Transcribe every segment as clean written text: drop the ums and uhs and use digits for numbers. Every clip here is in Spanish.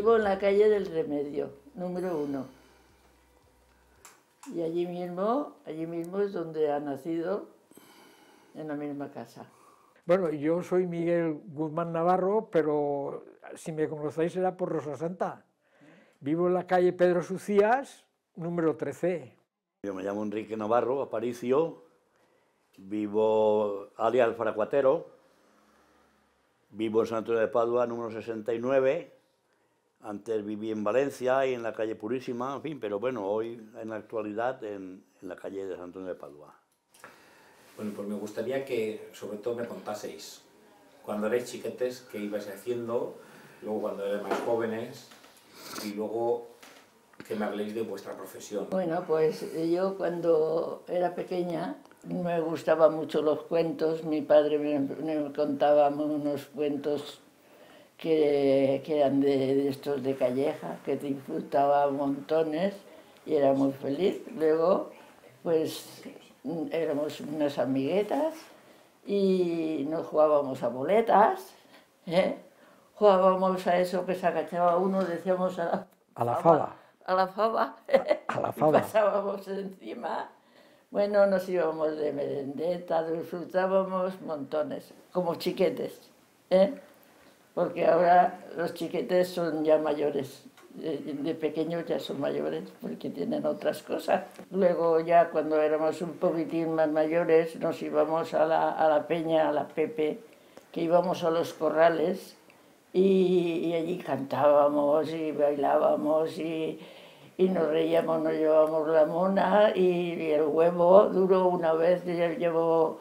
vivo en la calle del Remedio, número 1. Y allí mismo es donde ha nacido, en la misma casa. Bueno, yo soy Miguel Guzmán Navarro, pero si me conocéis será por Rosa Santa. Vivo en la calle Pedro Sucías, número 13. Yo me llamo Enrique Navarro Aparicio, vivo alias Faracuatero, vivo en San Antonio de Padua, número 69. Antes viví en Valencia y en la calle Purísima, en fin, pero bueno, hoy en la actualidad en la calle de San Antonio de Padua. Bueno, pues me gustaría que sobre todo me contaseis cuando erais chiquetes qué ibais haciendo, luego cuando erais más jóvenes y luego que me habléis de vuestra profesión. Bueno, pues yo cuando era pequeña me gustaban mucho los cuentos. Mi padre me contaba unos cuentos que eran de estos de Calleja, que disfrutaba montones y era muy feliz. Luego, pues éramos unas amiguetas y nos jugábamos a boletas, ¿eh? Jugábamos a eso que se agachaba uno, decíamos A la fava. A la fava. A la Y fava. pasábamos encima. Bueno, nos íbamos de merendeta, disfrutábamos montones, como chiquetes, ¿eh? Porque ahora los chiquetes son ya mayores. De pequeños ya son mayores porque tienen otras cosas. Luego ya cuando éramos un poquitín más mayores nos íbamos a la peña, a la Pepe, que íbamos a los corrales y allí cantábamos y bailábamos y nos reíamos, nos llevábamos la mona y el huevo duro. Una vez llevaba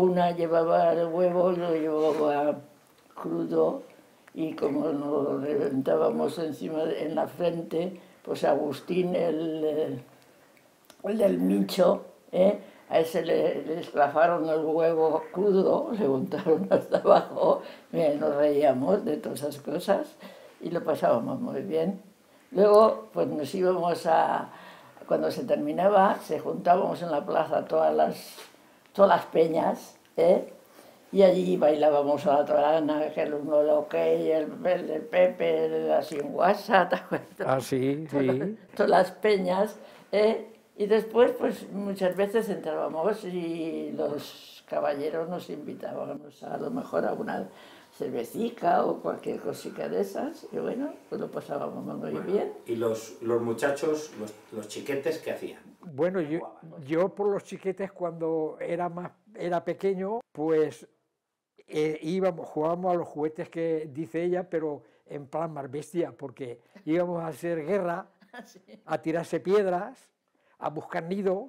el huevo y lo llevaba crudo. Y como nos reventábamos encima en la frente, pues Agustín, el del Mincho, a ese le esclafaron el huevo crudo, le untaron hasta abajo, nos reíamos de todas esas cosas y lo pasábamos muy bien. Luego, pues nos íbamos cuando se terminaba, se juntábamos en la plaza todas las peñas, y allí bailábamos a la torana, que el uno lo que, el Pepe, la singuasa, ¿te acuerdas? Ah, sí, sí. Todas las peñas, y después, pues muchas veces entrábamos y los caballeros nos invitábamos a lo mejor a una cervecica o cualquier cosica de esas, y bueno, pues lo pasábamos muy bien. ¿Y los muchachos, los chiquetes, qué hacían? Bueno, yo por los chiquetes cuando era pequeño, pues jugábamos a los juguetes que dice ella, pero en plan más bestia, porque íbamos a hacer guerra, a tirarse piedras, a buscar nidos,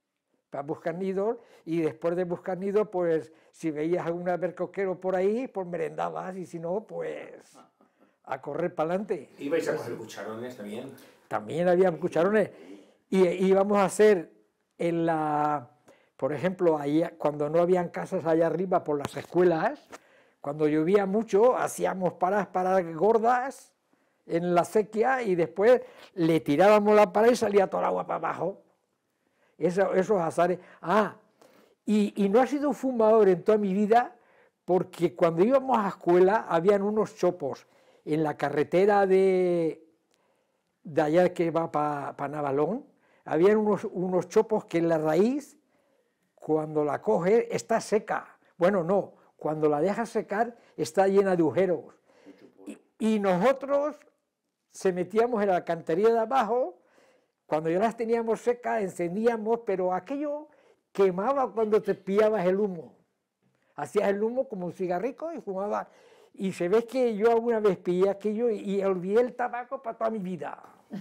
y después de buscar nidos, pues si veías algún albercoquero por ahí, pues merendabas, y si no, pues a correr para adelante. ¿Ibais a coger cucharones también? También había cucharones, y íbamos a hacer por ejemplo, ahí, cuando no habían casas allá arriba por las escuelas, cuando llovía mucho, hacíamos paradas gordas en la acequia y después le tirábamos la pared y salía toda el agua para abajo. Esos azares. Ah, y no he sido fumador en toda mi vida porque cuando íbamos a escuela habían unos chopos en la carretera de allá que va para Navalón, habían unos chopos que en la raíz, cuando la coges, está seca. Bueno, no, cuando la dejas secar está llena de agujeros. Y nosotros se metíamos en la alcantarilla de abajo, cuando ya las teníamos secas, encendíamos, pero aquello quemaba cuando te pillabas el humo. Hacías el humo como un cigarrillo y fumabas. Y se ve que yo alguna vez pillé aquello y olvidé el tabaco para toda mi vida.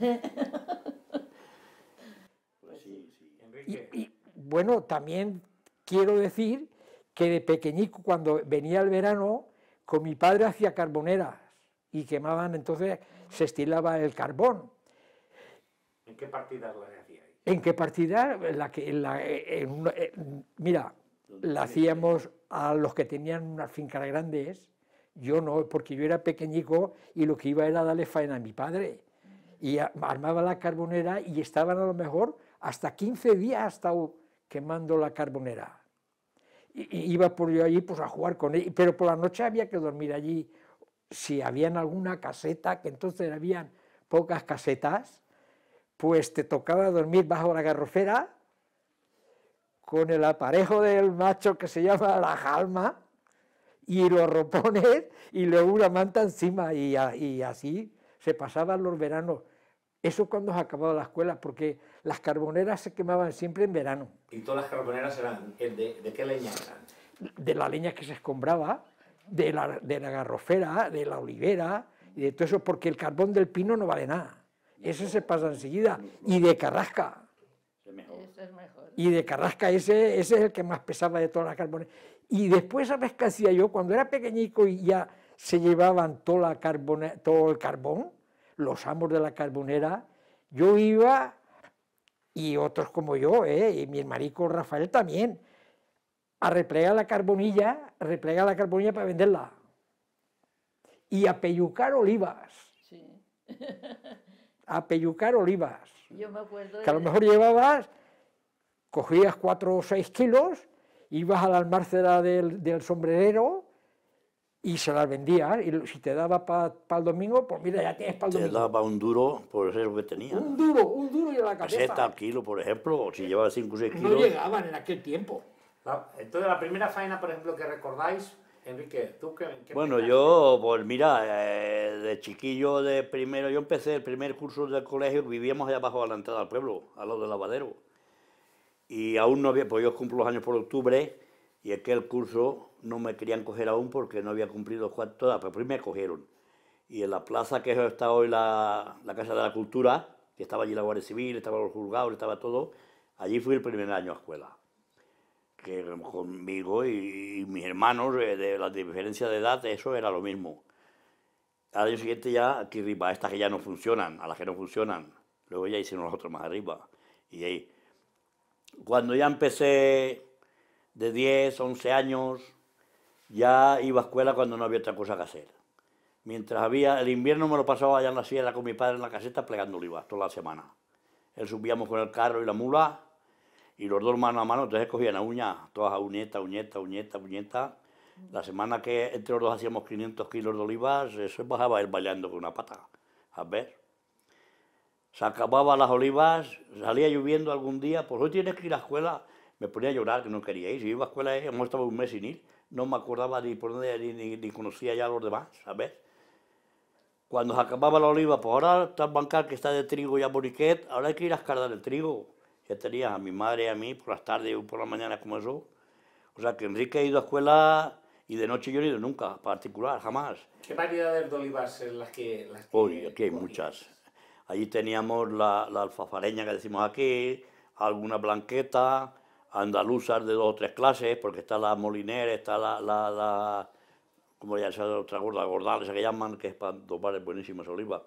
Y bueno, también quiero decir que de pequeñico, cuando venía el verano, con mi padre hacía carboneras y quemaban, entonces se estilaba el carbón. ¿En qué partidas las hacíais? ¿En qué partida? Mira, la hacíamos a los que tenían unas fincas grandes. Yo no, porque yo era pequeñico y lo que iba era darle faena a mi padre. Y armaba la carbonera y estaban a lo mejor hasta 15 días estado quemando la carbonera. Y iba por yo allí pues a jugar con él, pero por la noche había que dormir allí si habían alguna caseta, que entonces habían pocas casetas, pues te tocaba dormir bajo la garrofera con el aparejo del macho que se llama la jalma y los ropones y luego una manta encima y así se pasaban los veranos. Eso cuando se acababa la escuela, porque las carboneras se quemaban siempre en verano. ¿Y todas las carboneras eran de qué leña eran? De la leña que se escombraba, de la garrofera, de la olivera, y de todo eso, porque el carbón del pino no vale nada. Ese se pasa enseguida. Y de carrasca. Ese es mejor. Y de carrasca, ese es el que más pesaba de todas las carboneras. Y después, ¿sabes qué hacía yo? Cuando era pequeñico y ya se llevaban todo el carbón, los amos de la carbonera, yo iba, y otros como yo, y mi hermanico Rafael también, a replegar la carbonilla para venderla. Y a peyucar olivas. Sí. A peyucar olivas. Yo me acuerdo Que a lo mejor llevabas, cogías 4 o 6 kilos, ibas a la almácera del sombrerero y se las vendías. Y si te daba para el domingo, pues mira, ya tienes para el Te domingo. daba un duro por ser lo que tenía. Un duro y a la cabeza. Peseta al kilo, por ejemplo, o si llevaba 5 o 6 No kilos. llegaban en aquel tiempo. Entonces, la primera faena, por ejemplo, que recordáis, Enrique, ¿tú qué Bueno, empezaste? yo, pues mira, de chiquillo de primero, yo empecé el primer curso del colegio, vivíamos allá abajo a la entrada del pueblo, al lado del lavadero. Y aún no había, pues yo cumplo los años por octubre, y aquel curso no me querían coger aún porque no había cumplido todas, pero primero me cogieron. Y en la plaza que está hoy la Casa de la Cultura, que estaba allí la Guardia Civil, estaban los juzgados, estaba todo, allí fui el primer año a escuela. Que conmigo y mis hermanos, de la diferencia de edad, eso era lo mismo. Al año siguiente ya, aquí arriba, a estas que ya no funcionan, a las que no funcionan, luego ya hicieron las otras más arriba. Y ahí, cuando ya empecé de 10, 11 años, ya iba a escuela cuando no había otra cosa que hacer. Mientras había, el invierno me lo pasaba allá en la sierra con mi padre en la caseta plegando olivas toda la semana. Él subíamos con el carro y la mula, y los dos mano a mano, entonces cogían a uñas, todas a uñeta. La semana que entre los dos hacíamos 500 kilos de olivas, eso bajaba él bailando con una pata, a ver. Se acababan las olivas, salía lloviendo algún día, pues hoy tienes que ir a la escuela. Me ponía a llorar que no quería ir, si iba a la escuela, hemos estado un mes sin ir, no me acordaba ni por dónde, ni conocía ya a los demás, a ver. Cuando se acababa la oliva, pues ahora está el bancal que está de trigo y a boriquet, ahora hay que ir a escardar el trigo. Ya tenía a mi madre y a mí por las tardes o por las mañanas como eso. O sea que Enrique ha ido a escuela y de noche yo no he ido nunca, particular, jamás. ¿Qué variedades de olivas en las que Uy, aquí hay muchas. Allí teníamos la alfafareña que decimos aquí, alguna blanqueta, andaluzas de 2 o 3 clases, porque está la moliner, está como ya se otra gorda, gordal, esa que llaman, que es para tomar buenísimas olivas.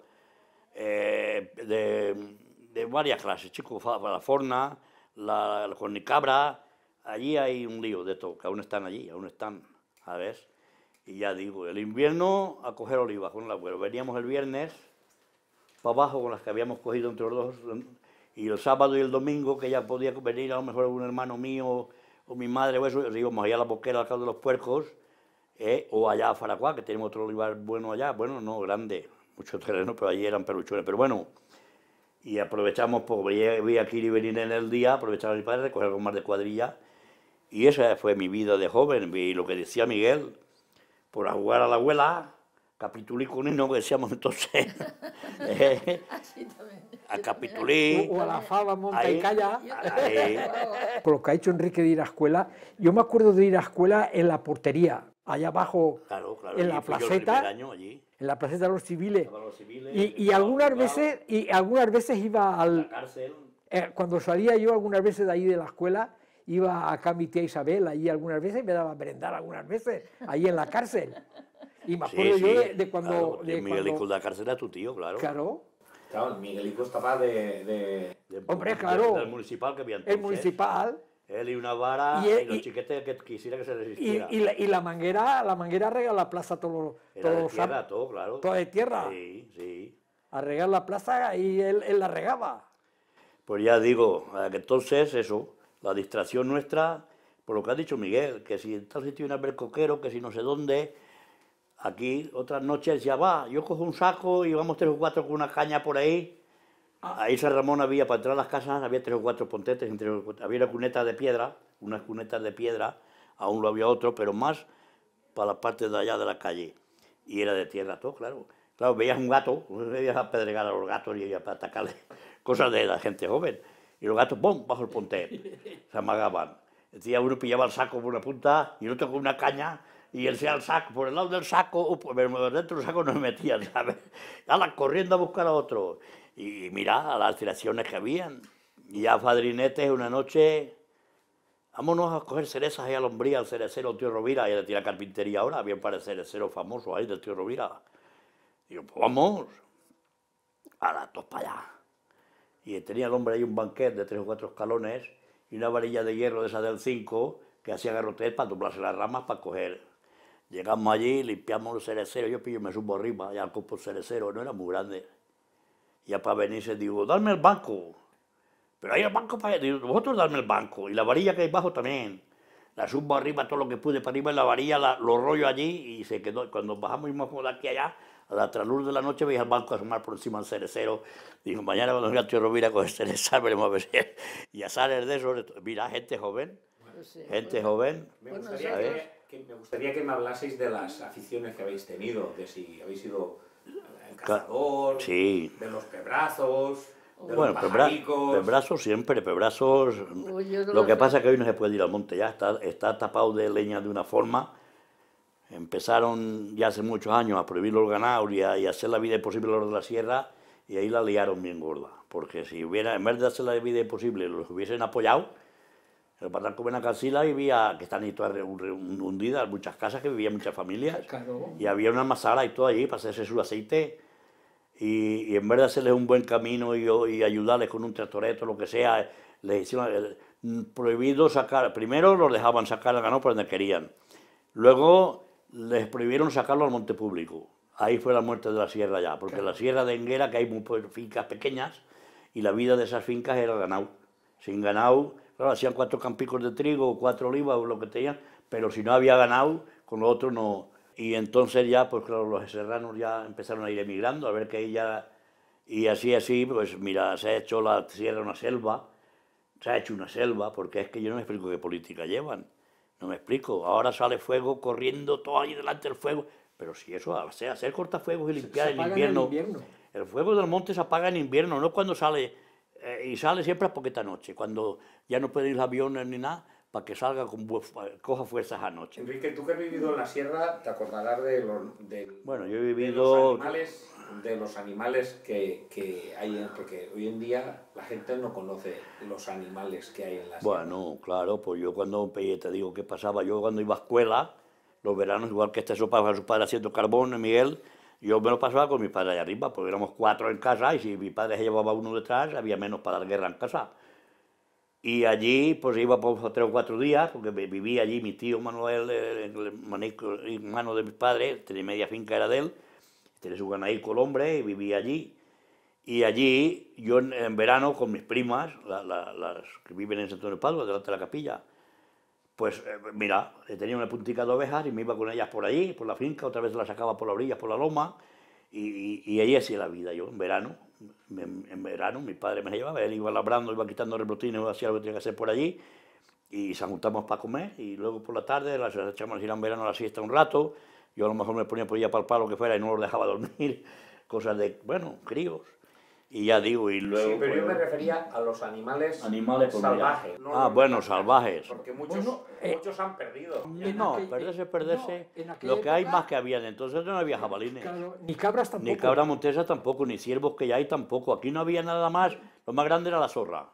De varias clases, chicos, la forna, la cornicabra, allí hay un lío de todo, que aún están allí, aún están, a ver. Y ya digo, el invierno a coger olivas con el abuelo. Veníamos el viernes para abajo con las que habíamos cogido entre los dos, y el sábado y el domingo, que ya podía venir a lo mejor un hermano mío o mi madre o eso, íbamos allá a la boquera al cabo de los puercos, o allá a Faracuá, que tenemos otro olivar bueno allá, bueno, no grande, mucho terreno, pero allí eran peluchones, pero bueno. Y aprovechamos, pues voy aquí y venir en el día, aprovechaba a mi padre, coger algo más de cuadrilla. Y esa fue mi vida de joven. Y lo que decía Miguel, por jugar a la abuela, capitulí con él, no que decíamos entonces. Así también. A capitulí. O a la fava, monta Ahí, y calla. ahí. Por lo que ha hecho Enrique de ir a escuela, yo me acuerdo de ir a escuela en la portería, allá abajo, Claro, claro. en la allí fui yo el placeta, primer año allí. en la placeta de los civiles. Estaban los civiles, Y estaba algunas juzgado, veces, iba la al... cárcel. Cuando salía yo algunas veces de ahí de la escuela, iba acá a mi tía Isabel, ahí algunas veces, me daba a merendar algunas veces, ahí en la cárcel. Y me acuerdo yo de cuando... Claro, de Miguelico cuando de la cárcel era tu tío, claro. claro, Claro, Miguelico estaba de... Hombre, claro. Del municipal que había entonces. el municipal, Él y una vara Y y, él- los y- chiquetes que quisiera que se y, resistiera. y la manguera rega la plaza todos Era de los tierra, sábados, todo, claro. todo de tierra. Sí, sí. A regar la plaza y él la regaba. Pues ya digo, que entonces eso, la distracción nuestra, por lo que ha dicho Miguel, que si en tal sitio hay un albercoquero, que si no sé dónde, aquí otras noches ya va, yo cojo un saco y vamos 3 o 4 con una caña por ahí. Ahí San Ramón había, para entrar a las casas, había 3 o 4 pontetes, había una cuneta de piedra, unas cunetas de piedra, aún lo había otro, pero más para la parte de allá de la calle. Y era de tierra todo, claro. Claro, veías un gato, veías apedregar a los gatos y para atacarle cosas de la gente joven. Y los gatos, ¡pum!, bajo el pontet, se amagaban. Decía, uno pillaba el saco por una punta y el otro con una caña, y él sea el saco, por el lado del saco, dentro del saco no me metían, ¿sabes? Ala, corriendo a buscar a otro. Y mira, a las alteraciones que habían. Y ya padrinetes una noche, vámonos a coger cerezas ahí a Lombría, al cerecero, el tío Rovira, y de la carpintería ahora, había un par de cereceros famosos ahí del tío Rovira. Digo, pues vamos, ahora todos para allá. Y tenía el hombre ahí un banquet de 3 o 4 escalones y una varilla de hierro de esa del 5 que hacía garrotes para doblarse las ramas para coger. Llegamos allí, limpiamos los cereceros, yo pillo y me subo arriba, ya al copo cerecero, no era muy grande. Ya para venirse digo, dame el banco. Pero hay el banco para allá, digo, vosotros dadme el banco. Y la varilla que hay abajo también. La subo arriba todo lo que pude para arriba en la varilla, lo rollo allí y se quedó. Cuando bajamos y íbamos de aquí a allá, a la traluz de la noche veía el banco asomar por encima del cerecero. Digo, mañana cuando venga el tío Rovira con el cerezal, veremos a ver si... Y a sales de eso, mira, gente joven, gente joven. Me gustaría que me hablaseis de las aficiones que habéis tenido, de si habéis sido el cazador, sí, de los pebrazos, de bueno, los pajaricos... pebrazos siempre, pebrazos... Lo que pasa es que hoy no se puede ir al monte ya, está tapado de leña de una forma. Empezaron ya hace muchos años a prohibir los ganados y a hacer la vida imposible a los de la sierra, y ahí la liaron bien gorda, porque si hubiera, en vez de hacer la vida imposible, los hubiesen apoyado, el barranco Benacancila vivía, que están ahí todas hundidas, muchas casas que vivían muchas familias, Claro. y había una masara y todo allí para hacerse su aceite, y en vez de hacerles un buen camino y ayudarles con un tractoreto, lo que sea, les hicieron prohibido sacar, primero los dejaban sacar el ganado por donde querían, luego les prohibieron sacarlo al monte público. Ahí fue la muerte de la sierra ya, porque en la sierra de Enguera, que hay fincas pequeñas, y la vida de esas fincas era ganado. Sin ganado, claro, hacían 4 campicos de trigo, 4 olivas o lo que tenían, pero si no había ganado, con lo otro no. Y entonces ya, pues claro, los serranos ya empezaron a ir emigrando, a ver que ella... Y así, pues mira, se ha hecho la sierra una selva, se ha hecho una selva, porque es que yo no me explico qué política llevan. No me explico. Ahora sale fuego corriendo todo ahí delante del fuego. Pero si eso, hacer cortafuegos y limpiar en invierno. El fuego del monte se apaga en invierno, no cuando sale. Y sale siempre a poquita noche, cuando ya no pueden ir aviones ni nada, para que salga, coja fuerzas anoche. Enrique, tú que has vivido en la sierra, te acordarás bueno, yo he vivido... de los animales que hay, porque hoy en día la gente no conoce los animales que hay en la sierra. Bueno, claro, pues yo cuando, te digo qué pasaba, yo cuando iba a escuela, los veranos, igual que su padre haciendo carbón, Miguel, yo me lo pasaba con mi padre allá arriba, porque éramos 4 en casa, y si mi padre se llevaba uno detrás, había menos para dar guerra en casa. Y allí, pues iba por 3 o 4 días, porque vivía allí mi tío Manuel, el hermano de mi padre, tenía media finca, era de él, tenía su ganadico el hombre, y vivía allí. Y allí, yo en verano, con mis primas, las que viven en Santo Antonio de Padua, delante de la capilla, pues mira, tenía una puntica de ovejas y me iba con ellas por allí, por la finca, otra vez las sacaba por la orilla, por la loma, y ahí hacía la vida yo, en verano. En verano mi padre me llevaba, él iba labrando, iba quitando rebrotines, hacía lo que tenía que hacer por allí, y se juntamos para comer, y luego por la tarde las echamos a ir en verano a la siesta un rato, yo a lo mejor me ponía por allá para el palo que fuera y no los dejaba dormir, cosas de, bueno, críos. Y ya digo, y luego... Sí, pero yo me refería a los animales pues, salvajes. No, bueno, salvajes. Porque muchos han perdido. No, perderse. Lo que hay más que habían, entonces no había jabalines. Claro, ni cabras tampoco. Ni cabra montesa tampoco, ni ciervos que ya hay tampoco. Aquí no había nada más, lo más grande era la zorra.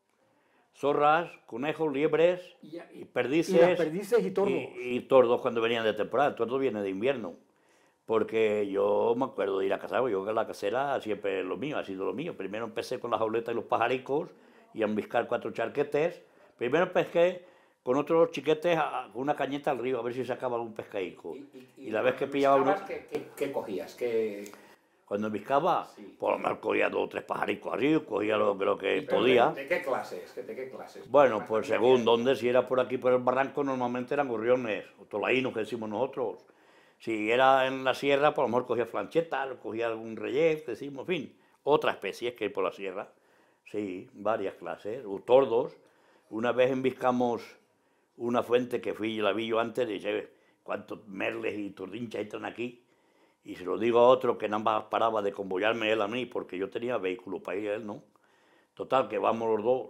Zorras, conejos, liebres, y perdices. Y las perdices y tordos. Y tordos cuando venían de temporada, el tordo viene de invierno. Porque yo me acuerdo de ir a cazar, yo que la casera siempre es lo mío, ha sido lo mío. Primero empecé con las jauletas y los pajaricos y a embiscar 4 charquetes. Primero pesqué con otros chiquetes con una cañeta al río a ver si sacaba algún pescadico. Y la vez que pillaba uno... ¿Qué cogías? Cuando embiscaba, sí, por lo menos cogía 2 o 3 pajaricos así, cogía lo que podía. ¿De qué clases? Bueno, pues según dónde, si era por aquí por el barranco, normalmente eran gorriones, o tolainos que decimos nosotros. Si era en la sierra, pues a lo mejor cogía flancheta, cogía algún relleno, decimos, en fin, otra especie que hay por la sierra. Sí, varias clases, o tordos. Una vez embiscamos una fuente que fui, la vi yo antes, y dije, ¿cuántos merles y tordinchas entran aquí? Y se lo digo a otro que nada más paraba de convoyarme él a mí, porque yo tenía vehículo para ir, él no. Total, que vamos los dos.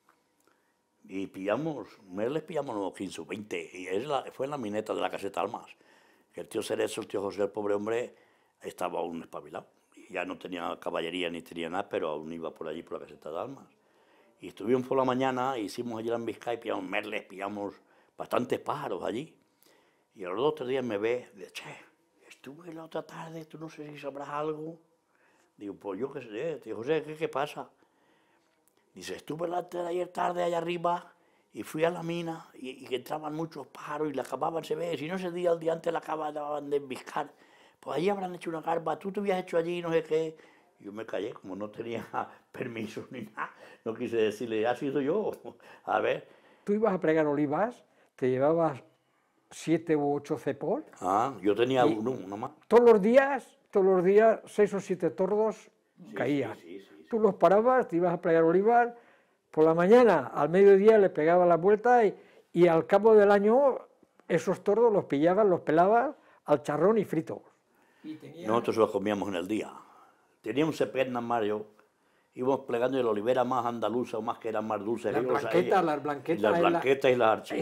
Y pillamos, merles pillamos unos 15 o 20, y fue en la mineta de la caseta Almas. Que el tío Cerezo, el tío José, el pobre hombre, estaba aún espabilado. Y ya no tenía caballería ni tenía nada, pero aún iba por allí, por la caseta de Almas. Y estuvimos por la mañana, hicimos allí en Vizcaya, y pillamos merles, pillamos bastantes pájaros allí. Y a los 2 o 3 días me ve, dice, che, estuve la otra tarde, tú no sé si sabrás algo. Digo, pues yo qué sé, tío José, ¿qué pasa? Dice, estuve la de ayer tarde allá arriba y fui a la mina y que entraban muchos pájaros y la acababan, se ve, si no ese día, el día antes la acababan de embiscar, pues allí habrán hecho una garba, tú te habías hecho allí, no sé qué. Yo me callé, como no tenía permiso ni nada, no quise decirle, ha sido yo, a ver. Tú ibas a pregar olivas, te llevabas 7 u 8 cepos. Yo tenía uno más. Todos los días, 6 o 7 tordos caían. Sí. Tú los parabas, te ibas a pregar olivas, por la mañana, al mediodía le pegabas la vuelta y al cabo del año esos tordos los pillabas, los pelabas al charrón y fritos. Nosotros los comíamos en el día. Teníamos cepiernas, Mario, íbamos plegando de la olivera más andaluza o más que eran más dulces. Las blanquetas. Las blanquetas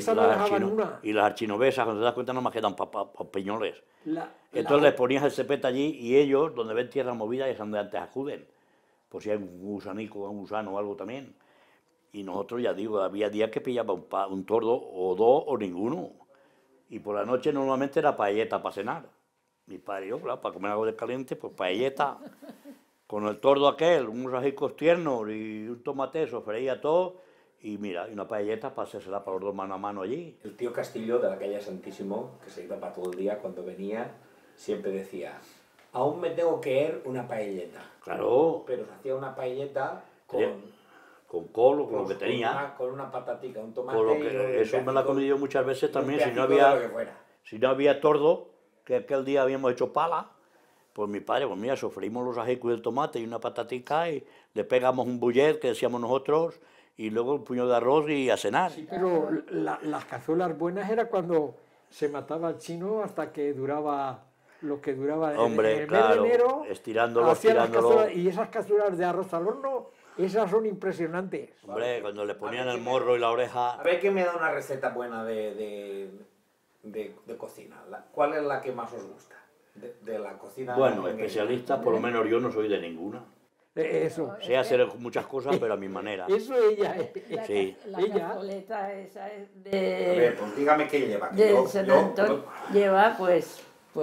y las archinovesas, cuando te das cuenta, no más quedan piñoles. Entonces les ponías el cepete allí y ellos, donde ven tierra movida, es donde antes acuden. Por si hay un gusanico, un gusano o algo también. Y nosotros, ya digo, había días que pillaba un tordo o 2 o ninguno. Y por la noche normalmente era paelleta para cenar. Mi padre y yo, claro, para comer algo de caliente, pues paelleta. Con el tordo aquel, unos ajicos tiernos y un tomate, sofreía todo. Y mira, y una paelleta para hacérsela para los dos mano a mano allí. El tío Castillo de la calle Santísimo, que se iba para todo el día, cuando venía, siempre decía, aún me tengo que ir una paelleta. Claro. Pero se hacía una paelleta con col o con lo que tenía. Con una patatica, un tomate. Con lo que, eso me lo he comido muchas veces también, si no había tordo, que aquel día habíamos hecho pala, pues mi padre, pues mira, sofreímos los ajicos y el tomate y una patatica y le pegamos un bullet, que decíamos nosotros, y luego un puño de arroz y a cenar. Sí, pero las cazuelas buenas era cuando se mataba al chino hasta que duraba lo que duraba. Hombre, en el claro, mes de enero, estirándolo. Y esas cazuelas de arroz al horno, esas son impresionantes. Hombre, cuando le ponían el morro y la oreja... A ver que me da una receta buena de cocina. ¿Cuál es la que más os gusta? De la cocina. Bueno, especialista, por lo menos yo no soy de ninguna. Eso. Sé hacer muchas cosas, pero a mi manera. Eso ella. Sí. La cazoleta esa es A ver, pues dígame qué lleva. De San Antón. Lleva, pues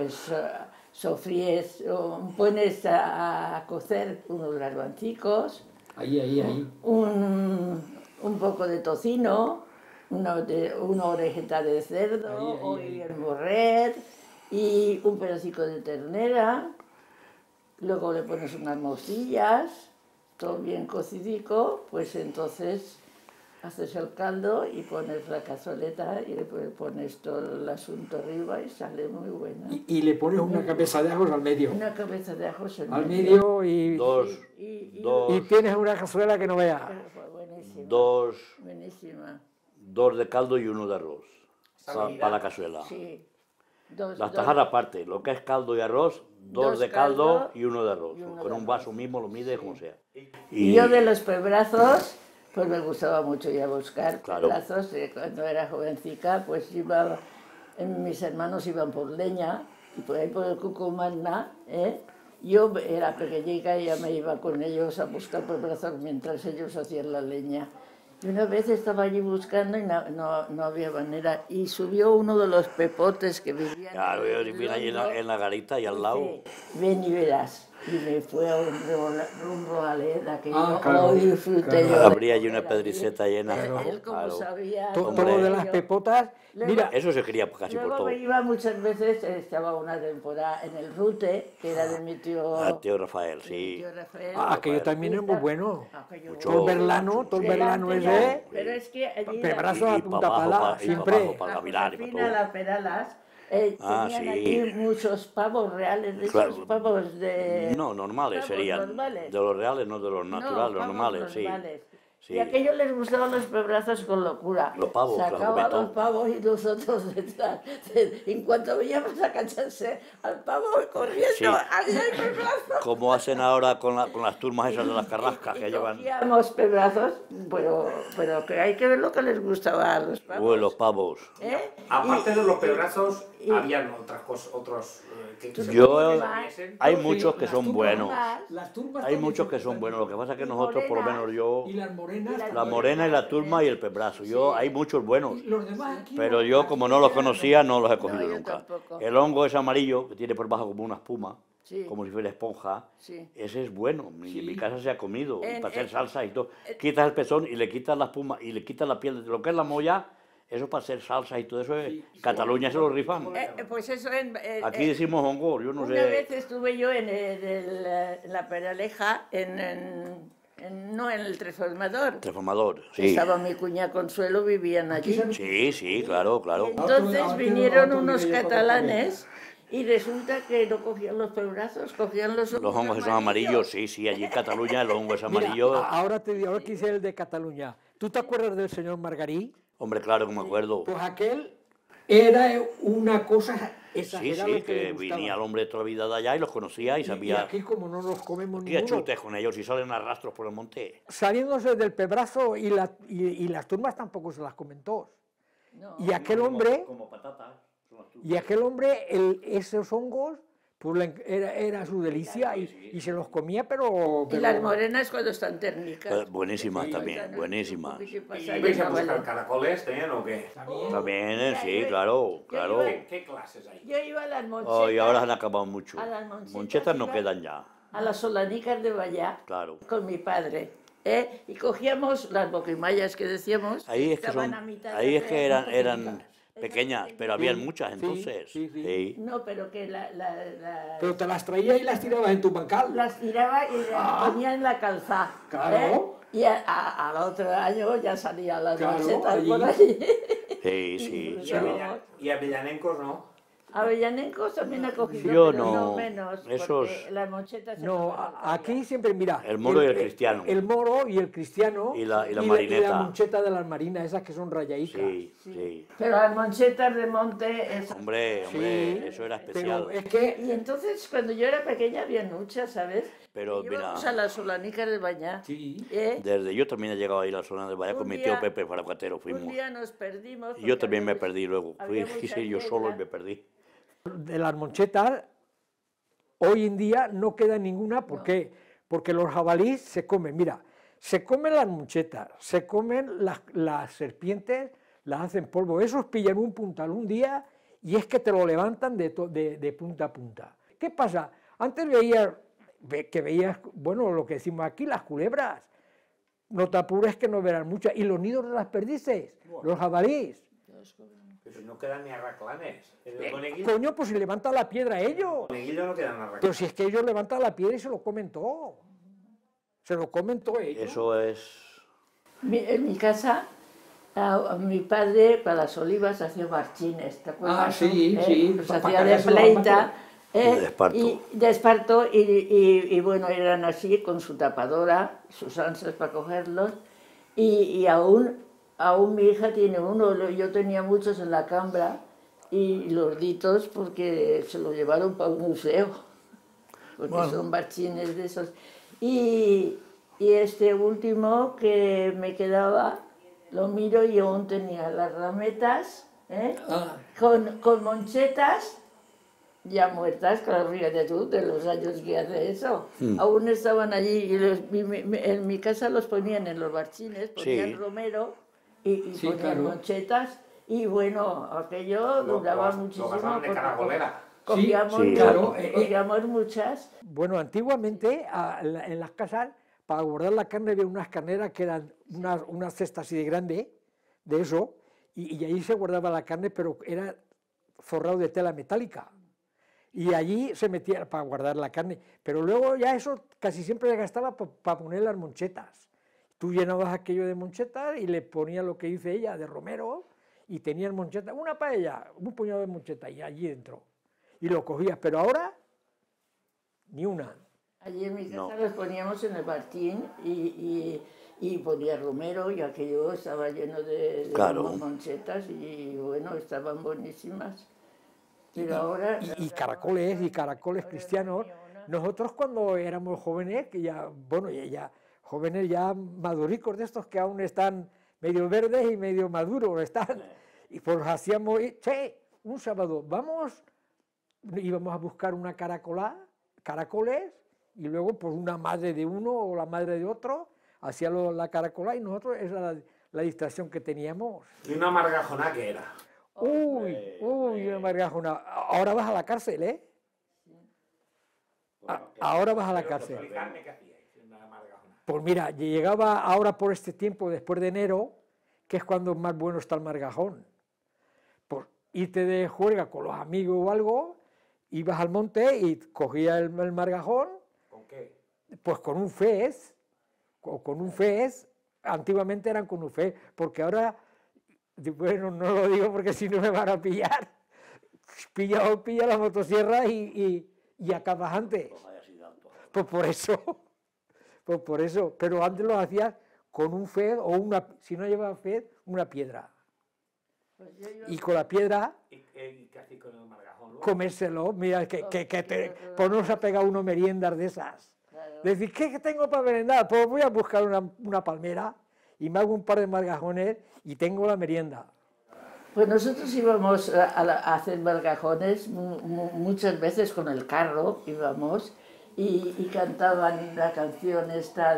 sofríes, pones a cocer unos garbancicos. Ahí. Un poco de tocino, una orejita de cerdo o bien morret y un pedacico de ternera. Luego le pones unas morcillas, todo bien cocidico, pues entonces haces el caldo y pones la cazoleta y le pones todo el asunto arriba y sale muy buena. Y le pones una cabeza de ajos al medio. Una cabeza de ajos al medio y tienes una cazuela que no veas. Buenísima. Buenísima. 2 de caldo y 1 de arroz para la cazuela. Sí. Las tajadas aparte, lo que es caldo y arroz, 2 de caldo y 1 de arroz. Con un vaso mismo lo mides como sea. Y yo de los pebrazos, pues me gustaba mucho ir a buscar pebrazos. Cuando era jovencica, pues mis hermanos iban por leña, y por ahí por el Cucumaná, yo era pequeñica y ya me iba con ellos a buscar pebrazos mientras ellos hacían la leña. Y una vez estaba allí buscando y no había manera. Y subió uno de los pepotes que vivían. Claro, yo vivía allí en la garita y al lado. Ven y verás. Y me fue a un roaleda que claro, hoy disfruté yo. Habría allí una pedriceta llena. Él como sabía. Todo de las pepotas. Mira, eso se quería casi por todo. Luego me iba muchas veces, estaba una temporada en el Rute, que era de mi tío... Tío Rafael, sí. Aquello también es muy bueno. Todo el verlano ese. Pero es que allí... Pebrazos a punta pala, siempre. La Peralas Ah, tenían sí. allí muchos pavos reales, de Claro. esos pavos de... No, normales pavos serían. normales. De los reales, no de los No, naturales, los pavos normales, sí. normales. Sí. Y aquello les gustaban los pebrazos con locura. Los pavos, claro, Sacaban Beto. los pavos y nosotros detrás. En cuanto veíamos agacharse al pavo corriendo, Sí. ¡allá hay pebrazos! Como hacen ahora con las turmas esas de las carrascas que llevan. Cogíamos pebrazos, pero que hay que ver lo que les gustaba a los pavos. Los pavos. ¿Eh? Aparte Y- de los pebrazos, y- habían otras cosas, otros que se Yo- comiesen. Hay Sí, muchos que las son tumbas, buenos. Las tumbas Hay también muchos que son son buenos. Lo que pasa es que Y nosotros, por lo morenas. menos yo, Y las morenas. las la morena y la turma y el pebrazo. Yo, hay muchos buenos. Y los demás aquí. Pero yo, como no los conocía, no los he cogido No, yo nunca. tampoco. El hongo es amarillo, que tiene por bajo como una espuma, Sí. como si fuera esponja. Sí. Ese es bueno. Y en mi casa se ha comido. Y En- para hacer en- salsa y todo. Quitas el pezón y le quitas la espuma y le quitas la piel de lo que es la molla. Eso para hacer salsa y todo eso. Cataluña se lo rifan. Pues eso Aquí decimos hongo, yo no una sé. vez estuve yo en la Peraleja, no en el transformador. Transformador, sí. Estaba mi cuñada Consuelo, vivían allí. Sí, sí, claro, claro. Entonces vinieron unos catalanes y resulta que no cogían los pebrazos, cogían los Los hongos son amarillos, sí, sí. Allí en Cataluña el hongo es Mira, amarillo. ahora te digo, ahora que hice el de Cataluña. ¿Tú te acuerdas del señor Margarí? Hombre, claro que me acuerdo. Pues aquel era una cosa Sí, exagerada sí, le que gustaba. venía el hombre toda la vida de allá y los conocía y Y sabía. aquí como no nos comemos Hacía ninguno. chutes con ellos y salen a rastros por el monte. Saliéndose del pebrazo y las turmas tampoco se las comentó. No. Y aquel hombre, Como patatas. son las turmas. y aquel hombre, esos hongos, pues era su delicia y se los comía, pero... Y las morenas cuando están térmicas. Buenísimas también, Pasan un buenísimas. poco que ¿Y pasa vais y a no buscar valen. caracoles también o qué? También, sí, claro, claro. ¿Qué clases hay? Yo iba a las monchetas. Oh, y ahora han acabado mucho. A las monchetas Monchetas no iba- quedan ya, A las solanicas de Vallá. claro. Con mi padre. Y cogíamos las boquimayas que decíamos. Ahí es que estaban son, a mitad de ahí es que hacer, eran pequeñas, pero habían muchas entonces. sí, sí. Sí. No, pero que Pero te las traía y las tirabas en tu bancal. las tiraba y las ponía en la calzada. Claro. Y al otro año ya salían las Claro, monchetas allí. por allí. Sí, sí, Y sí. Y avellanencos no. Avellanencos también ha cogido, Yo pero no, no menos. Porque esos- las monchetas... se No, tomaban aquí siempre, mira... El moro y el cristiano. El moro y el cristiano. Y la y marineta. la moncheta de las marinas, esas que son rayadicas. Sí, sí. Pero las monchetas de monte... Hombre, hombre, eso era especial. Pero es que... Y entonces, cuando yo era pequeña, había muchas, ¿sabes? Pero Y íbamos mira- a las solanicas de Bañá. Sí. Desde yo también he llegado a ir a la zona de Bahía con Un mi día- tío Pepe Faracuatero, Un fuimos. día nos perdimos. Y yo porque también me había perdí luego. había Quise mucha ir yo solo y niebla. me perdí. De las monchetas, hoy en día no queda ninguna. ¿Por qué? Porque los jabalíes se comen, mira, se comen las monchetas, se comen las serpientes, las hacen polvo. Esos pillan un puntal un día y es que te lo levantan de punta a punta. ¿Qué pasa? Antes veías, bueno, lo que decimos aquí, las culebras. No te apures que no verás muchas. Y los nidos de las perdices, los jabalíes. Pero no quedan ni arraclanes. En el coneguillo, Coño, pues si levanta la piedra ellos. no quedan Pero arraclanes. si es que ellos levantan la piedra y se lo comen todo. Se lo comen todo ellos. Eso es... En mi casa, a mi padre para las olivas hacía barchines, ¿te acuerdas? Ah, sí, sí, Los pa' hacía de cargárselo al pleita. De esparto. De esparto, y bueno, eran así, con su tapadora, sus ansias para cogerlos. Y aún mi hija tiene uno, yo tenía muchos en la cambra, y los ditos porque se lo llevaron para un museo, porque son barchines de esos. Y este último que me quedaba, lo miro y aún tenía las rametas, con monchetas ya muertas, claro, fíjate tú, de los años que hace eso. Aún estaban allí y en mi casa los ponían en los barchines, ponían Sí. romero y Sí, ponían claro. monchetas, y bueno, aquello duraba muchísimo. Lo pasaban de porque caracolera. Cogíamos, Sí, claro. cogíamos muchas. Bueno, antiguamente en las casas, para guardar la carne, había unas carneras que eran unas cestas así de grande, de eso, y allí se guardaba la carne, pero era forrado de tela metálica. Y allí se metía para guardar la carne. Pero luego ya eso casi siempre se gastaba para poner las monchetas. Tú llenabas aquello de monchetas y le ponías lo que dice ella, de romero, y tenían monchetas, una paella, un puñado de monchetas y allí dentro. Y lo cogías, pero ahora ni una. Allí en mi casa No. los poníamos en el Martín y ponía romero y aquello estaba lleno de Claro. monchetas y bueno, estaban buenísimas. Pero ahora... Y caracoles cristianos. Nosotros cuando éramos jóvenes, que ya, bueno, ya jóvenes ya maduricos de estos que aún están medio verdes y medio maduros, están, y pues hacíamos, che, un sábado, íbamos a buscar una caracoles, y luego pues una madre de uno o la madre de otro, hacía la caracola y nosotros, esa era la distracción que teníamos. ¿Y una margajona qué era? Uy, una margajona. Ahora vas a la cárcel, ¿eh? Ahora vas a la cárcel. Explicarme qué hacíais en una margajona. Pues mira, llegaba ahora por este tiempo, después de enero, que es cuando más bueno está el margajón. Pues irte de juerga con los amigos o algo, ibas al monte y cogías el margajón. ¿Con qué? Pues con un fez, antiguamente eran con un fez, porque ahora, bueno, no lo digo porque si no me van a pillar, pilla la motosierra y acabas antes. Pues por eso, pero antes lo hacías con un fez o si no llevaba fez, una piedra. Y con la piedra... ¿Y qué hacéis con el margajón luego? Comérselo, mira, pues no se ha pegado uno meriendas de esas. Claro. Decir, ¿qué tengo para merendar? Pues voy a buscar una palmera y me hago un par de margajones y tengo la merienda. Pues nosotros íbamos a hacer margajones muchas veces con el carro, íbamos, y cantaban la canción esta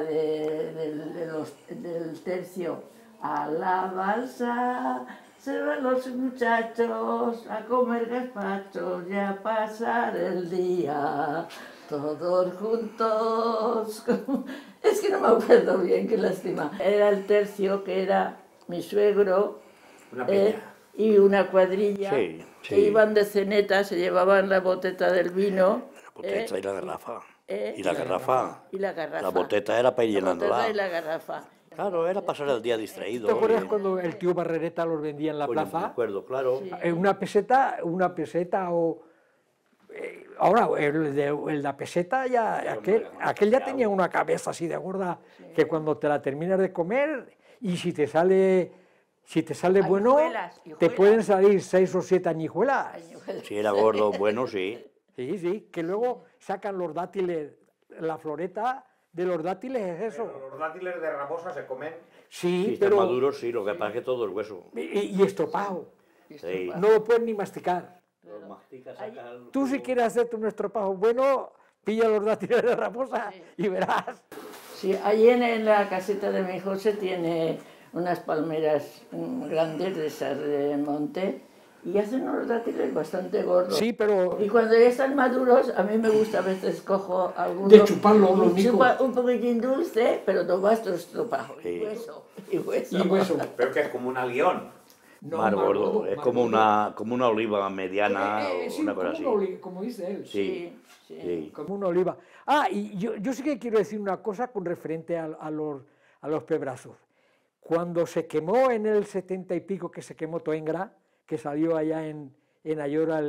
del tercio. A la balsa se van los muchachos a comer gazpachos y a pasar el día, todos juntos. Es que no me acuerdo bien, qué lástima. Era el tercio que era mi suegro. Una peña. Y una cuadrilla Sí, que sí. iban de ceneta, se llevaban la boteta del vino. La boteta y la garrafa. ¿eh? Y la garrafa. Y la garrafa. La boteta era para ir La boteta llenándola. y la garrafa. Claro, era pasar el día distraído. ¿Te acuerdas y- cuando el tío Barrereta los vendía en la Coño, me plaza? acuerdo, claro. Una peseta o... ahora, el de la peseta, ya aquel ya tenía una cabeza así de gorda, que cuando te la terminas de comer, y si te sale bueno, Añijuelas, te hijuelas. pueden salir 6 o 7 añijuelas. Si era gordo, bueno, sí. Sí, que luego sacan los dátiles, la floreta de los dátiles es eso. Pero los dátiles de rabosa se comen. Si Sí, está pero... maduro, sí, lo que pasa es que todo es hueso. Y estropado. Sí. No lo puedes ni masticar. Los masticas, sacan- Tú si quieres hacerte un estropajo bueno, pilla los dátiles de raposa y verás. Sí, allí en la caseta de mi José tiene unas palmeras grandes de esas de monte y hacen unos dátiles bastante gordos. Sí, pero Y cuando ya están maduros, a mí me gusta a veces cojo alguno De chuparlo, los y chupa micos. un poquitín dulce, pero no basta estropajo. Sí. Y hueso. y hueso. Pero que es como un alión. No, más más gordo. Es más como gordo. como una oliva mediana Sí, o una cosa así. como, como dice él. Sí, Sí. sí. Como una oliva. Y yo sí que quiero decir una cosa con referente a los pebrazos. Cuando se quemó en el 70 y pico, que se quemó Toengra, que salió allá en Ayora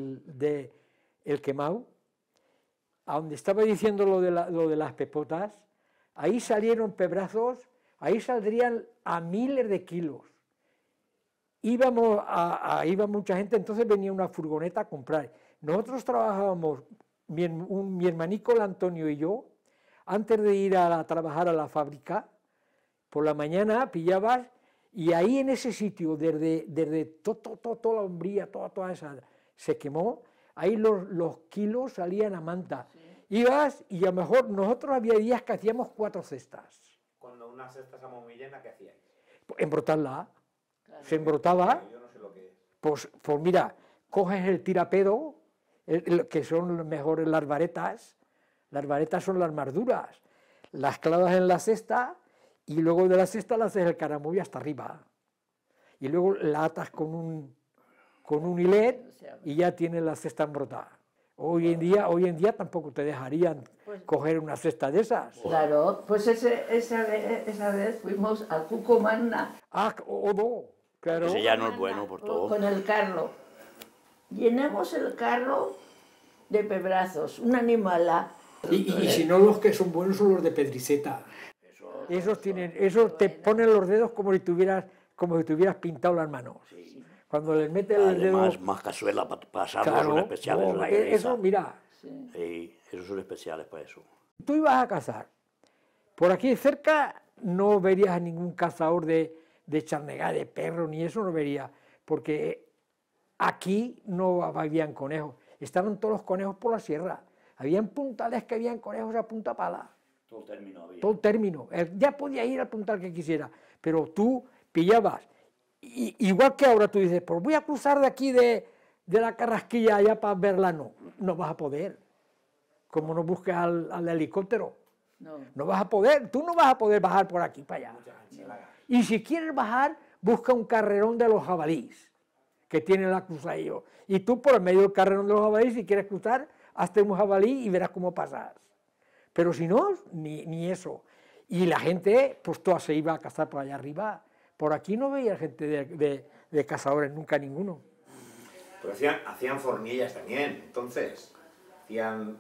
el quemado, a donde estaba diciendo lo de las pepotas, ahí salieron pebrazos, ahí saldrían a miles de kilos. Iba mucha gente, entonces venía una furgoneta a comprar. Nosotros trabajábamos, mi hermanico el Antonio y yo, antes de ir a trabajar a la fábrica, por la mañana pillabas y ahí en ese sitio, desde toda la hombría, toda esa, se quemó, ahí los kilos salían a manta. Ibas y a lo mejor nosotros había días que hacíamos 4 cestas. Cuando una cesta estaba muy llena, ¿qué hacíais? Embrotarla, se embrotaba, Yo no sé lo que es. pues mira, coges el tirapedo, que son mejores las varetas son las más duras, las clavas en la cesta y luego de la cesta le haces el caramuy hasta arriba. Y luego la atas con un hilet y ya tienes la cesta embrotada. Hoy en día tampoco te dejarían coger una cesta de esas. Claro, pues esa vez fuimos al Cucumana. Ah, o no. Claro. Ese ya no es bueno por todo. Con el carro. Llenamos el carro de pebrazos, una animala. Y si no, los que son buenos son los de pedriceta. Esos te ponen los dedos como si tuvieras pintado las manos. Cuando les metes el dedo... Además, más cazuela para pasarlos Claro, son especiales. no, los de eso, Pedriza. mira, Sí, esos son especiales para eso. tú ibas a cazar. Por aquí cerca no verías a ningún cazador de charnegá, de perro, ni eso no verías, porque aquí no habían conejos. Estaban todos los conejos por la sierra. Habían puntales que habían conejos a punta pala. Todo término había. Todo término. Ya podía ir al puntal que quisiera, pero tú pillabas. Igual que ahora tú dices, pues voy a cruzar de aquí de la Carrasquilla allá para verla. No vas a poder. Como no busques al helicóptero. No vas a poder, tú no vas a poder bajar por aquí para allá. Y si quieres bajar, busca un carrerón de los jabalíes, que tiene la cruzadilla. Y tú por el medio del carrerón de los jabalíes, si quieres cruzar, hazte un jabalí y verás cómo pasas. Pero si no, ni eso. Y la gente, pues toda se iba a cazar por allá arriba. Por aquí no veía gente de cazadores, nunca ninguno. Pero hacían fornillas también, entonces. Hacían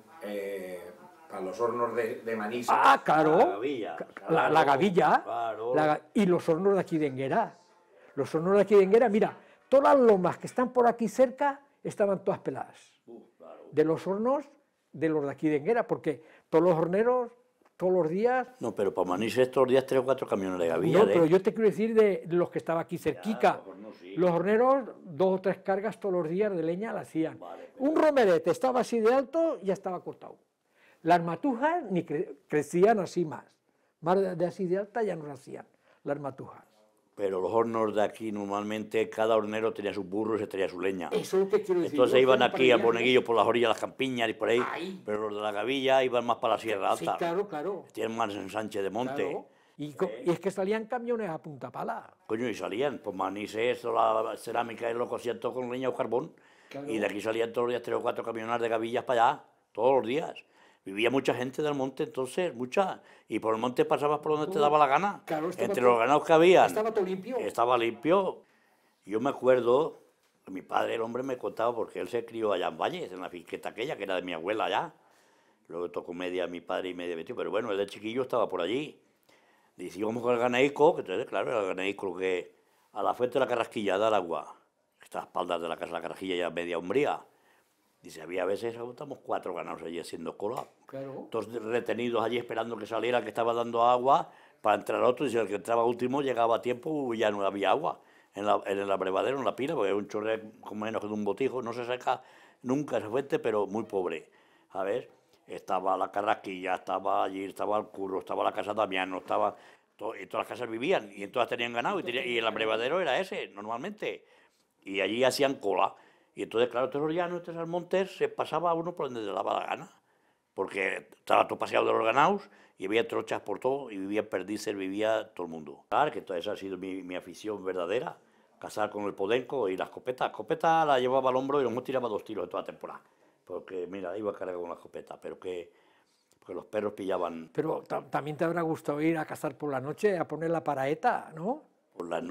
para los hornos de maní. Ah, claro. La gavilla. La gavilla. Claro. Y los hornos de aquí de Enguera. Los hornos de aquí de Enguera, mira, todas las lomas que están por aquí cerca estaban todas peladas. Claro. De los hornos de los de aquí de Enguera, porque todos los horneros, todos los días... No, pero para Manís estos días 3 o 4 camiones de gavilla. No, pero yo te quiero decir de los que estaban aquí cerquica. los hornos sí. Los horneros, 2 o 3 cargas todos los días de leña la hacían. Vale, Un romerete estaba así de alto y ya estaba cortado. Las matujas ni crecían así más. Más de así de alta ya no las hacían, las matujas. Pero los hornos de aquí normalmente cada hornero tenía sus burros y tenía su leña. Eso es lo que quiero decir. Entonces iban aquí al a Boneguillo por las orillas, las campiñas y por ahí, Ahí. pero los de la gavilla iban más para la Sierra Sí, Alta. claro, claro. Tienen más ensanche de monte. Claro. Y es que salían camiones a punta pala. Coño, y salían, pues Manís, la cerámica y lo cosían todo con leña o carbón. Claro. Y de aquí salían todos los días 3 o 4 camiones de gavillas para allá, todos los días. Vivía mucha gente del monte entonces, mucha. Y por el monte pasabas por donde te daba la gana. Claro, estaba entre todo- los ganados que habían. Estaba todo limpio. Estaba limpio. Yo me acuerdo, que mi padre, el hombre, me contaba, porque él se crió allá en Valles, en la finqueta aquella, que era de mi abuela allá. Luego tocó media mi padre y media mi tío, pero bueno, él de chiquillo estaba por allí. Dice, íbamos con el ganaico, que entonces, claro, era el ganaico que a la fuente de la Carrasquilla, da el agua, que está a espaldas de la casa de la Carrasquilla, ya media Umbría. Dice, había veces, estamos 4 ganados allí haciendo cola. Claro. Todos retenidos allí esperando que saliera el que estaba dando agua para entrar otro, y si el que entraba último llegaba a tiempo, ya no había agua en el abrevadero, en la pila, porque era un chorre con menos que de un botijo, no se seca nunca esa fuente, pero muy pobre, ¿sabes? Estaba la Carrasquilla, estaba allí, estaba el Curro, estaba la casa Damiano, estaba... y todas las casas vivían, y en todas tenían ganado, y el abrevadero era ese, normalmente, y allí hacían cola. Y entonces, claro, todos los llanos, estos montes, se pasaba uno por donde le daba la gana, porque estaba todo paseado de los ganados, y había trochas por todo, y vivía perdices, vivía todo el mundo. Claro, que toda esa ha sido mi afición verdadera, cazar con el podenco y la escopeta. La escopeta la llevaba al hombro y nos tiraba 2 tiros en toda la temporada, porque, mira, iba a cargar con la escopeta, pero porque los perros pillaban Pero también te habrá gustado ir a cazar por la noche, a poner la paraeta, ¿no? por la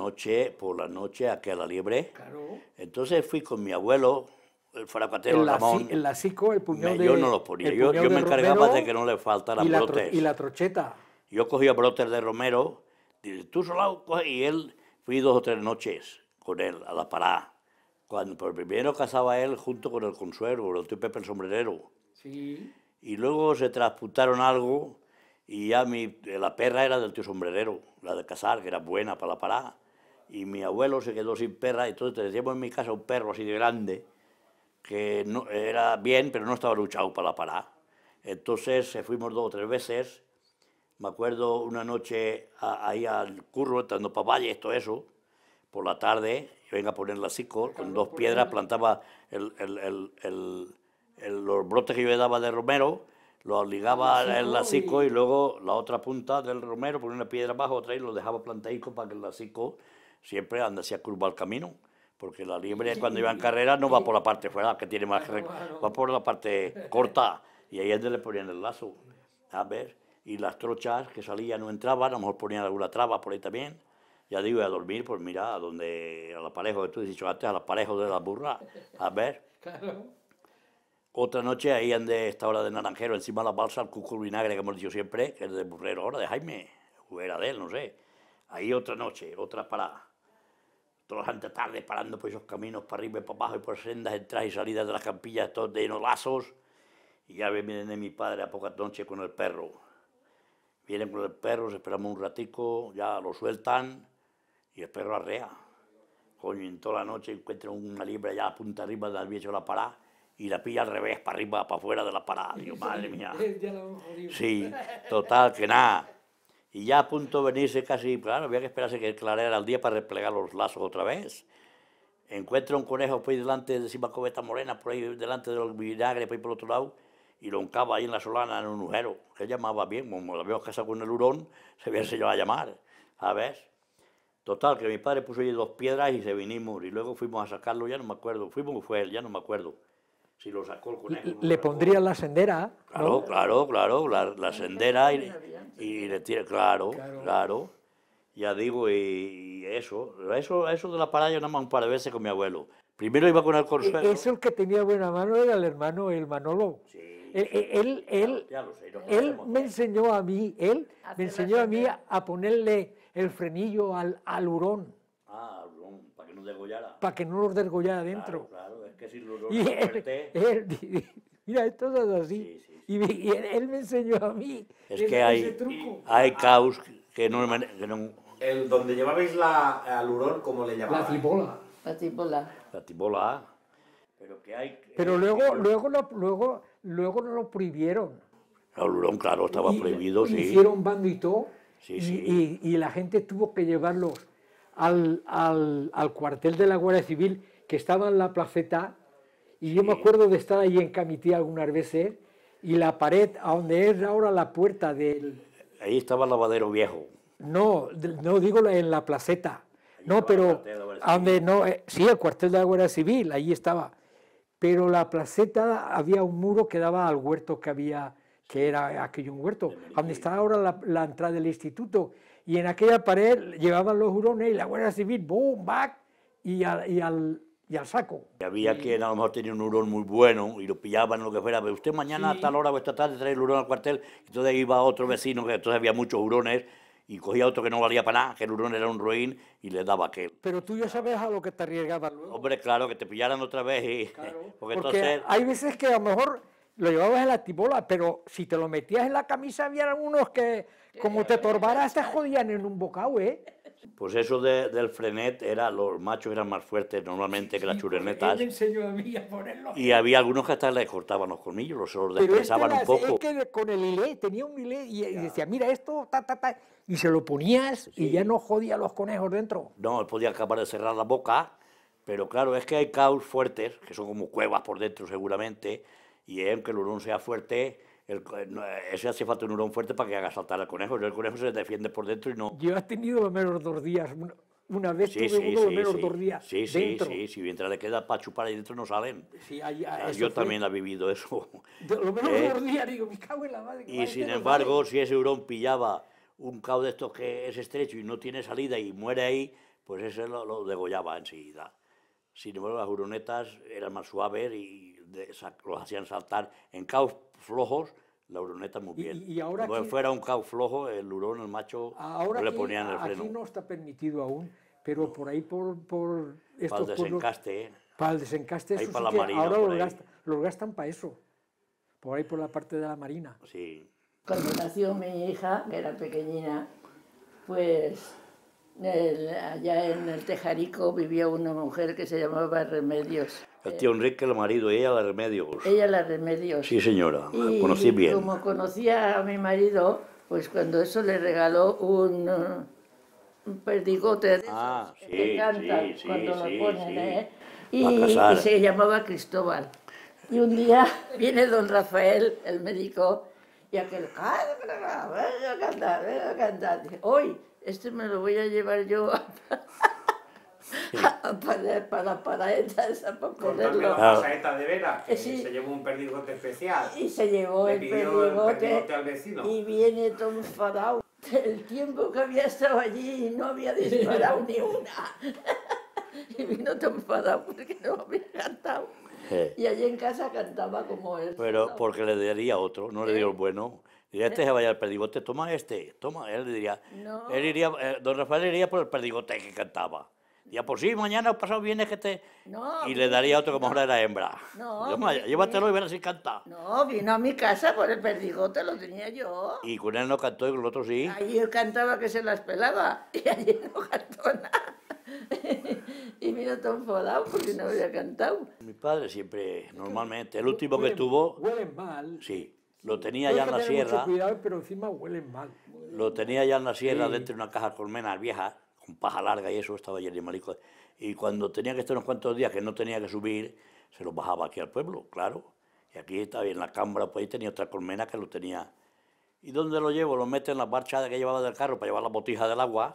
noche, aquí a la liebre. Claro. Entonces fui con mi abuelo, el fracatero Ramón. El lasico, el puñado de... Yo no los ponía, el yo puñado me de encargaba romero de que no le faltaran brotes. y la trocheta. Yo cogía brotes de romero, dice, tú solo, y él, fui 2 o 3 noches con él a la parada. Cuando por primero cazaba él junto con el consuelo, el tío Pepe el sombrerero. Sí. Y luego se transputaron algo y ya la perra era del tío sombrerero, la de cazar, que era buena para la parada. Y mi abuelo se quedó sin perra, y entonces teníamos en mi casa un perro así de grande, que no, era bien, pero no estaba luchado para la parada. Entonces fuimos 2 o 3 veces. Me acuerdo una noche ahí al Curro, entrando para Valles, todo eso, por la tarde, yo venga a poner la cico, con 2 piedras, plantaba los brotes que yo le daba de romero, los ligaba el lacico y luego la otra punta del romero, ponía una piedra abajo, otra y lo dejaba plantadico para que el lacico siempre andase a curvar el camino. Porque la liebre cuando iba en carrera no va por la parte fuera, que tiene más va por la parte corta, y ahí es donde le ponían el lazo. A ver, y las trochas que salían no entraban, a lo mejor ponían alguna traba por ahí también. Ya digo, a dormir, pues mira, al aparejo que tú has dicho antes, al aparejo de la burra, a ver. Claro. Otra noche ahí en esta hora de Naranjero, encima de la balsa, el cuco vinagre que hemos dicho siempre, que es de burrero ahora, de Jaime, o era de él, no sé. Ahí otra noche, otra parada. Toda la gente tarde parando por esos caminos para arriba y para abajo y por sendas, entradas y salidas de las campillas, todos llenos de lazos. Y ya viene de mi padre a pocas noches con el perro. Vienen con el perro, esperamos un ratico, ya lo sueltan y el perro arrea. Coño, en toda la noche encuentra una liebre ya a punta arriba del viejo de la parada y la pilla al revés, para arriba, para afuera de la parada. Digo, madre mía. Sí, total, que nada. Y ya a punto de venirse casi, claro, había que esperarse que clareara el día para replegar los lazos otra vez. Encuentra un conejo por ahí delante de encima Coveta Morena, por ahí delante del vinagre, por ahí por el otro lado, y lo encaba ahí en la solana, en un agujero, que él llamaba bien, como lo habíamos casado con el hurón, se había enseñado a llamar, ¿sabes? Total, que mi padre puso ahí 2 piedras y se vinimos, y luego fuimos a sacarlo, ya no me acuerdo, fuimos o fue él, ya no me acuerdo. Si lo sacó el conejo. Le pondría la sendera, ¿no? Claro, la sendera y le tira, claro. Ya digo, y eso de la parada yo nada más un par de veces con mi abuelo. Primero iba con el Consuelo. Eso el que tenía buena mano era el hermano, el Manolo. Sí. Ya lo sé, Él me enseñó a mí, a ponerle el frenillo al hurón. Ah, para que no degollara. Para que no los desgollara dentro. Claro, es que si lo Y mira, esto es así. Sí. Y él me enseñó a mí Es que hay caos que no... Donde llevabais al hurón, ¿cómo le La llamabais? tibola. La tibola. La tibola. Pero que hay... Pero luego no lo prohibieron. El hurón, claro, estaba prohibido, sí. Hicieron bando y todo. Sí. Y la gente tuvo que llevarlos al cuartel de la Guardia Civil, que estaba en la placeta. Y yo me acuerdo de estar ahí en Camití algunas veces, y la pared, a donde es ahora la puerta del... Ahí estaba el lavadero viejo. No digo en la placeta. No, pero a donde no, sí, el cuartel de la Guardia Civil, allí estaba. Pero la placeta había un muro que daba al huerto que era aquello un huerto, donde está ahora la entrada del instituto. Y en aquella pared llevaban los hurones y la Guardia Civil, boom, back, y al saco. Y había quien a lo mejor tenía un hurón muy bueno y lo pillaban, lo que fuera. Pero usted mañana a tal hora o esta tarde trae el hurón al cuartel. Y entonces iba otro vecino, que entonces había muchos hurones, y cogía otro que no valía para nada, que el hurón era un ruin, y le daba aquel. Pero tú ya sabes a lo que te arriesgabas luego. Hombre, claro, que te pillaran otra vez. Claro, porque porque entonces... hay veces que a lo mejor lo llevabas en la tibola, pero si te lo metías en la camisa, había unos que, como te torbaras, te jodían en un bocado, ¿eh? Pues eso del frenet, los machos eran más fuertes normalmente que las churenetas. Él me enseñó a mí a ponerlo. Y había algunos que hasta les cortaban los colmillos, se los despresaban un poco. Es que con el hilé, tenía un hilé y decía, mira esto, y se lo ponías y ya no jodía los conejos dentro. No, él podía acabar de cerrar la boca, pero claro, es que hay caos fuertes, que son como cuevas por dentro seguramente, y aunque el hurón sea fuerte, ese hace falta un hurón fuerte para que haga saltar al conejo. El conejo se defiende por dentro y no... Yo he tenido los menos 2 días, una vez tuve uno de los menos 2 días dentro. Sí, mientras le queda para chupar ahí dentro no salen. Sí, yo también he vivido eso. Los menos 2 días, digo, me cago en la madre. Y sin embargo, si ese hurón pillaba un caos de estos que es estrecho y no tiene salida y muere ahí, pues ese lo degollaba enseguida. Sin embargo, las huronetas eran más suaves y los hacían saltar en caos flojos. La huroneta muy bien. Y ahora cuando fuera un caos flojo, el hurón, el macho, ahora no le ponían el freno. Aquí no está permitido aún, pero por ahí por estos para el desencaste. Para el desencaste, ahí eso para sí la marina, ahora los gastan para eso. Por ahí por la parte de la marina. Sí. Cuando nació mi hija, que era pequeñina, pues allá en el Tejarico vivía una mujer que se llamaba Remedios. El tío Enrique, el marido, y ella la Remedios. Ella la Remedios. Sí, señora, la y conocí bien. Como conocía a mi marido, pues cuando eso le regaló un perdigote de esos que te cantan cuando lo ponen, y se llamaba Cristóbal. Y un día viene don Rafael, el médico, y aquel, ven a cantar. Dice, hoy, este me lo voy a llevar yo para la paraeta esa, para ponerlo. La pasaeta de Vera, que Sí. se llevó un perdigote especial. Y se llevó Le el pidió el perdigote perdigote al vecino. y viene todo enfadado. del tiempo que había estado allí y no había disparado ni una. Y vino tan enfadado porque no había cantado. Y allí en casa cantaba como él. Pero porque le daría otro, no le dio el bueno. Diría, este se vaya al perdigote, toma este, toma. Él le diría, No. él iría, don Rafael iría por el perdigote que cantaba. Diría, pues sí, mañana o pasado vienes que te... No, y le daría otro como ahora era hembra. No, Toma, llévatelo y verás si canta. No, vino a mi casa por el perdigote, lo tenía yo. Y con él no cantó y con el otro sí. Allí él cantaba que se las pelaba y allí no cantó nada. Y vino tan enfadado porque no había cantado. Mi padre siempre, normalmente, el último que tuvo, Huelen mal. sí, lo tenía No ya hay en que la tener mucho sierra, cuidado, pero encima huelen mal. lo tenía ya en la sierra Sí. dentro de una caja de colmenas vieja, con paja larga y eso, estaba lleno de marisco. Y cuando tenía que estar unos cuantos días que no tenía que subir, se los bajaba aquí al pueblo, claro. Y aquí estaba en la Cambra, pues ahí tenía otra colmena que lo tenía. ¿Y dónde lo llevo? Lo mete en la barcha que llevaba del carro para llevar la botija del agua.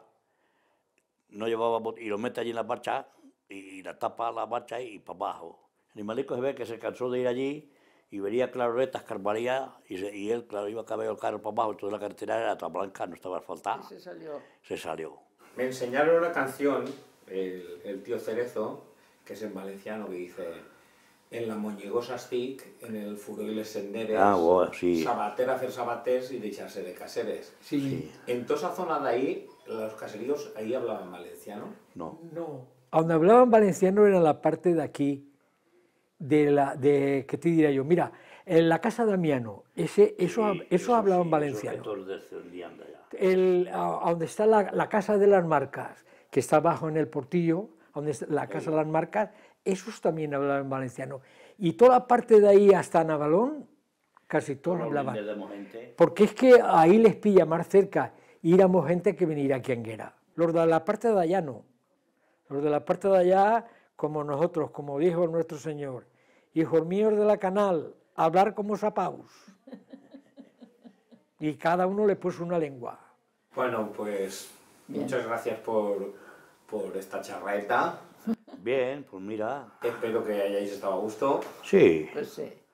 No llevaba y lo mete allí en la barcha y la tapa la barcha y para abajo. El animalico se ve que se cansó de ir allí y vería claroletas, carvaría y él, claro, iba a caber el carro para abajo, toda la carretera era toda blanca, no estaba asfaltada. Y se salió. Se salió. Me enseñaron una canción, el tío Cerezo, que es en valenciano, que dice: en la moñigosa estic, en el furor y les senderes, Bueno, sí. sabater hacer sabatés y deixarse de caseres. Sí. En toda esa zona de ahí, los caseríos, ahí hablaban valenciano. No. No. Donde hablaban valenciano era la parte de aquí, ¿qué te diría yo? Mira, en la casa Damiano, eso hablaban valenciano. Esos descendían de allá. A donde está la casa de las marcas, que está abajo en el portillo, donde está la casa de las marcas, esos también hablaban valenciano. Y toda la parte de ahí hasta Navalón, casi todos hablaban. Porque es que ahí les pilla más cerca y éramos gente que venía aquí a Enguera. Los de la parte de allá no. Los de la parte de allá, como nosotros, como dijo nuestro Señor, hijos míos de la canal, hablar como sapaus. Y cada uno le puso una lengua. Bueno, pues Bien. muchas gracias por esta charreta. Bien, pues mira. Espero que hayáis estado a gusto. Sí. Pues sí.